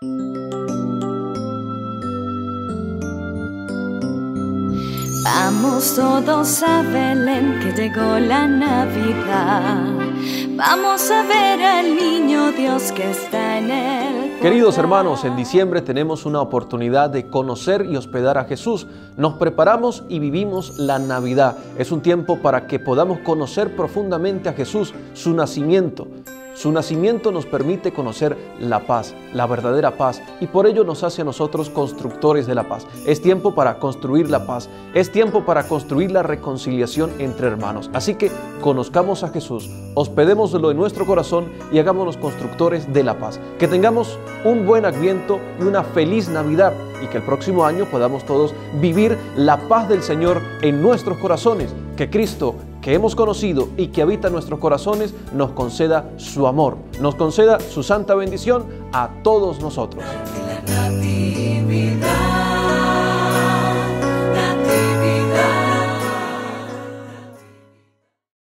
Vamos todos a Belén, que llegó la Navidad. Vamos a ver al niño Dios que está en el poder. Queridos hermanos, en diciembre tenemos una oportunidad de conocer y hospedar a Jesús. Nos preparamos y vivimos la Navidad. Es un tiempo para que podamos conocer profundamente a Jesús, su nacimiento. Su nacimiento nos permite conocer la paz, la verdadera paz, y por ello nos hace a nosotros constructores de la paz. Es tiempo para construir la paz, es tiempo para construir la reconciliación entre hermanos. Así que conozcamos a Jesús, hospedémoslo en nuestro corazón y hagámonos constructores de la paz. Que tengamos un buen Adviento y una feliz Navidad, y que el próximo año podamos todos vivir la paz del Señor en nuestros corazones. Que Cristo, que hemos conocido y que habita en nuestros corazones, nos conceda su amor, nos conceda su santa bendición a todos nosotros.